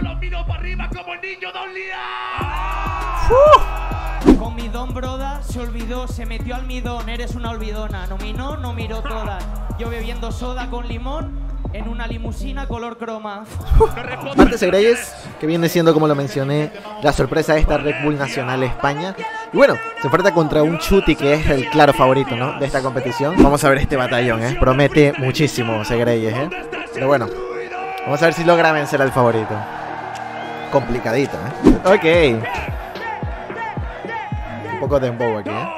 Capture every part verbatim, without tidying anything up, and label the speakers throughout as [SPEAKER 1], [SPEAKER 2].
[SPEAKER 1] solo miro para arriba como niño de un
[SPEAKER 2] liar. Con mi don broda se olvidó, se metió almidón, eres una olvidona. No minó, no miró todas. Yo bebiendo soda con limón en una limusina color croma.
[SPEAKER 3] Antes Segreyes, que viene siendo, como lo mencioné, la sorpresa de esta Red Bull Nacional España. Y bueno, se enfrenta contra un Chuti que es el claro favorito, ¿no?, de esta competición. Vamos a ver este batallón, ¿eh? Promete muchísimo Segreyes, ¿eh? Pero bueno, vamos a ver si logra vencer al favorito. Complicadito, ¿eh? Ok. Un poco de dembow aquí, ¿eh?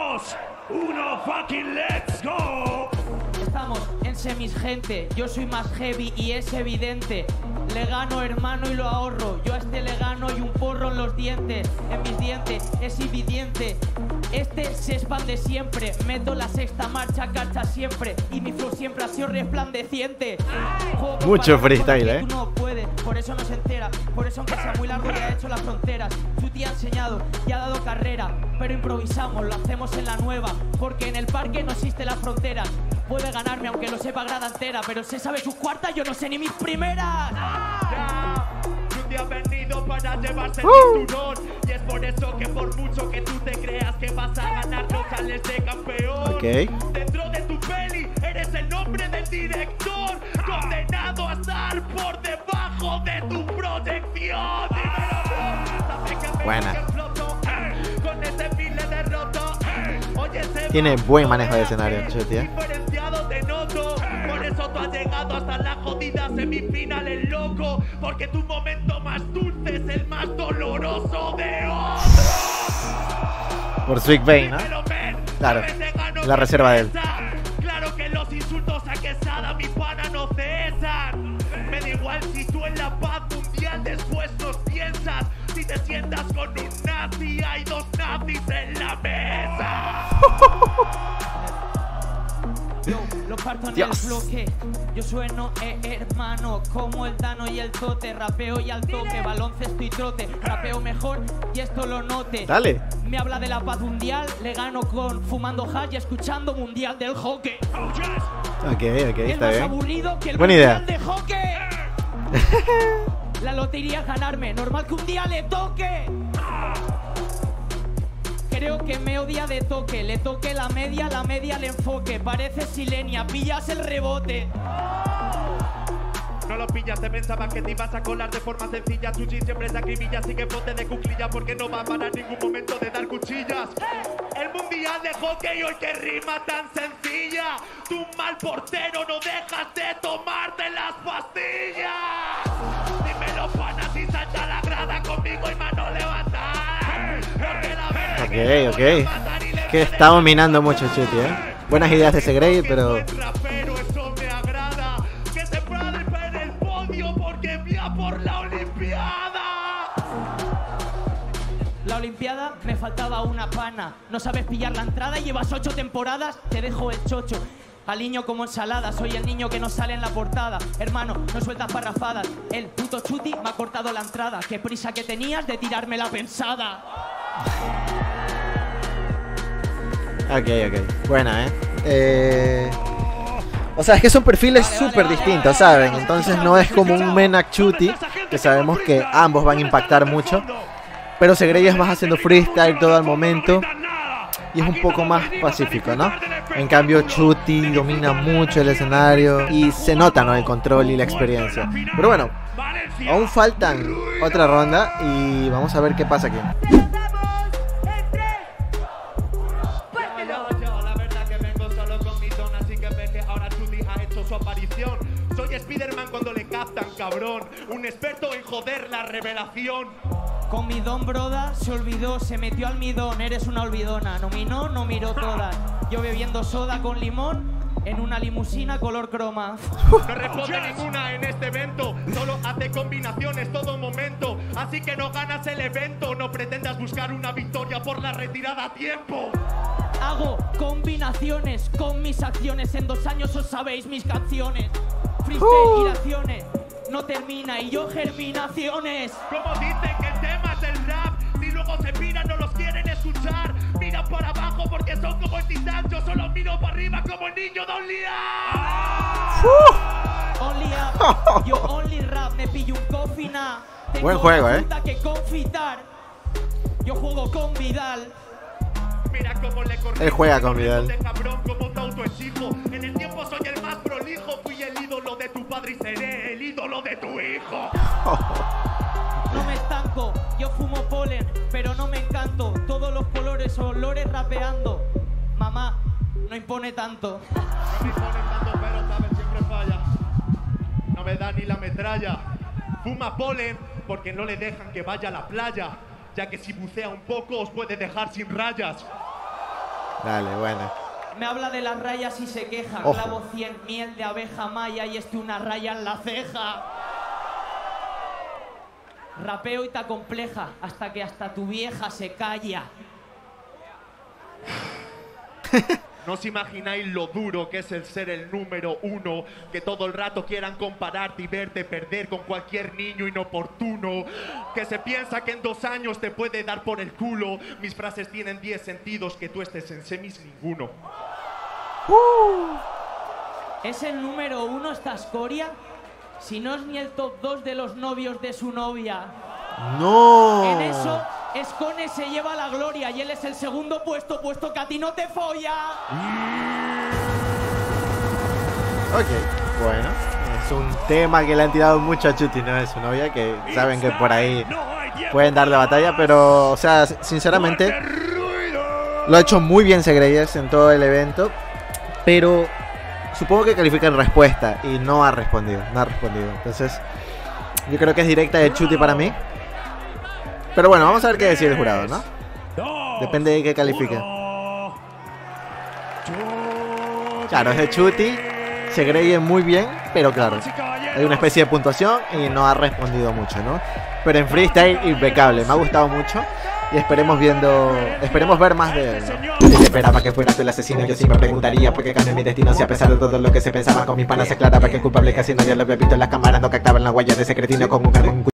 [SPEAKER 2] Estamos en semis, gente. Yo soy más heavy y es evidente. Le gano, hermano, y lo ahorro. Yo a este le gano y un porro en los dientes. En mis dientes es evidente. Este se expande siempre. Meto la sexta marcha, cacha siempre. Y mi flow siempre ha sido resplandeciente.
[SPEAKER 3] Mucho freestyle, ¿eh?
[SPEAKER 2] No puede, por eso no se entera. Por eso, aunque sea muy largo, ya ha hecho las fronteras. Chuti ha enseñado y ha dado carrera. Pero improvisamos, lo hacemos en la nueva. Porque en el parque no existe la frontera. Puede ganarme aunque lo sepa grada entera. Pero se sabe sus cuartas, yo no sé ni mis primeras.
[SPEAKER 1] Chuti ha venido para llevarse el
[SPEAKER 3] uh.
[SPEAKER 1] cinturón. Y es por eso que por mucho que tú te creas que vas a ganar, no sales de campeón.
[SPEAKER 3] Okay.
[SPEAKER 1] Dentro de tu peli eres el nombre del director, condenado a estar por debajo de tu proyección.
[SPEAKER 3] Buena.
[SPEAKER 1] Con ese file de roto.
[SPEAKER 3] Tiene buen manejo de escenario, Chuti, ¿eh?
[SPEAKER 1] Te noto. Por eso tú has llegado hasta la jodida semifinal, el loco. Porque tu momento más dulce es el más doloroso de otros.
[SPEAKER 3] Por Sweet Bane, ¿no? Claro, la reserva de él.
[SPEAKER 1] Claro que los insultos a Quesada, mi pana, no cesan. Me da igual si tú en la paz mundial después nos piensas. Si te sientas con un nazi, hay dos nazis en la mesa.
[SPEAKER 2] Yo lo parto en Dios. El bloque. Yo sueno, eh, hermano, como el Dano y el Tote. Rapeo y al toque, baloncesto y trote. Rapeo mejor y esto lo note.
[SPEAKER 3] Dale.
[SPEAKER 2] Me habla de la paz mundial, le gano con fumando hash y escuchando mundial del hockey.
[SPEAKER 3] Ok, ok, está
[SPEAKER 2] es más
[SPEAKER 3] bien.
[SPEAKER 2] aburrido que el
[SPEAKER 3] buena
[SPEAKER 2] mundial
[SPEAKER 3] idea
[SPEAKER 2] de hockey. La lotería es ganarme, normal que un día le toque. Creo que me odia de toque, le toque la media, la media le enfoque. Parece Silenia, pillas el rebote.
[SPEAKER 1] No lo pillas, te pensabas que te ibas a colar de forma sencilla. Chuchi siempre se acribilla, así que ponte de cuclilla, porque no va a parar ningún momento de dar cuchillas. El mundial de hockey hoy que rima tan sencilla. Tu mal portero no dejas de tomarte las pastillas. Dímelo, pana, si salta a la grada conmigo y mano levantar.
[SPEAKER 3] Ok, ok. Que está dominando mucho Chuti, ¿eh? Buenas ideas de Segreyes, pero...
[SPEAKER 1] por la Olimpiada.
[SPEAKER 2] La Olimpiada me faltaba una pana. No sabes pillar la entrada y llevas ocho temporadas. Te dejo el chocho. Aliño como ensalada, soy el niño que no sale en la portada. Hermano, no sueltas parrafadas. El puto Chuti me ha cortado la entrada. Qué prisa que tenías de tirarme la pensada.
[SPEAKER 3] Ok, ok. Buena, ¿eh? Eh... O sea, es que son perfiles súper distintos, ¿saben? Entonces no es como un Menak Chuti, que sabemos que ambos van a impactar mucho. Pero Segreyes va haciendo freestyle todo el momento y es un poco más pacífico, ¿no? En cambio Chuti domina mucho el escenario y se nota, ¿no?, el control y la experiencia. Pero bueno, aún faltan otra ronda y vamos a ver qué pasa aquí.
[SPEAKER 1] Soy Spiderman cuando le captan, cabrón. Un experto en joder la revelación.
[SPEAKER 2] Con mi don broda se olvidó, se metió almidón. Eres una olvidona. No minó, no miró todas. Yo bebiendo soda con limón en una limusina color croma.
[SPEAKER 1] No responde ninguna en este evento. Solo hace combinaciones todo momento. Así que no ganas el evento. No pretendas buscar una victoria por la retirada a tiempo.
[SPEAKER 2] Hago combinaciones con mis acciones. En dos años os sabéis mis canciones. Freestyle uh. y acciones. No termina y yo germinaciones.
[SPEAKER 1] Como dicen que el tema es el rap. Si luego se miran no los quieren escuchar. Mira miran para abajo porque son como el titán. Yo solo miro para arriba como el niño de Only Up.
[SPEAKER 2] Only up, yo only rap, me pillo un cofina. Tengo
[SPEAKER 3] Buen juego,
[SPEAKER 2] una
[SPEAKER 3] eh.
[SPEAKER 2] puta que confitar. Yo juego con Vidal.
[SPEAKER 1] Mira cómo le corrí.
[SPEAKER 3] Él juega con Vidal.
[SPEAKER 1] De cabrón, como te autoexijo. En el tiempo soy el más prolijo. Fui el ídolo de tu padre y seré el ídolo de tu hijo.
[SPEAKER 2] No me estanco, yo fumo polen, pero no me encanto. Todos los colores, olores rapeando. Mamá, no impone tanto.
[SPEAKER 1] No me impone tanto, pero sabes, siempre falla. No me da ni la metralla. Fuma polen porque no le dejan que vaya a la playa. Ya que si bucea un poco os puede dejar sin rayas.
[SPEAKER 3] Dale, bueno.
[SPEAKER 2] Me habla de las rayas y se queja.
[SPEAKER 3] Ojo.
[SPEAKER 2] Clavo cien, miel de abeja maya y este una raya en la ceja. Rapeo y te compleja hasta que hasta tu vieja se calla.
[SPEAKER 1] No os imagináis lo duro que es el ser el número uno. Que todo el rato quieran compararte y verte perder con cualquier niño inoportuno. Que se piensa que en dos años te puede dar por el culo. Mis frases tienen diez sentidos, que tú estés en semis ninguno.
[SPEAKER 2] ¿Es el número uno esta escoria? Si no es ni el top dos de los novios de su novia.
[SPEAKER 3] No.
[SPEAKER 2] En eso, Escone se lleva la gloria y él es el segundo puesto, puesto que a ti no te folla.
[SPEAKER 3] Ok, bueno. Es un tema que le han tirado mucho a Chuty, ¿no? De su novia, que saben que por ahí pueden darle batalla, pero, o sea, sinceramente, lo ha hecho muy bien Segreyes en todo el evento, pero supongo que califica en respuesta y no ha respondido, no ha respondido. Entonces, yo creo que es directa de Chuty para mí. Pero bueno, vamos a ver qué decide el jurado, ¿no? Depende de qué califique. Claro, es de Chuty. Segreyes muy bien, pero claro, hay una especie de puntuación y no ha respondido mucho, ¿no? Pero en freestyle, impecable, me ha gustado mucho. Y esperemos viendo, esperemos ver más de él, ¿no?
[SPEAKER 4] Yo esperaba que fueras tú el asesino. Yo sí me preguntaría por qué cambié mi destino. Si a pesar de todo lo que se pensaba con mis panas se aclaraba que el culpable casi nadie lo había visto en las cámaras. No captaban la huella de ese cretino con un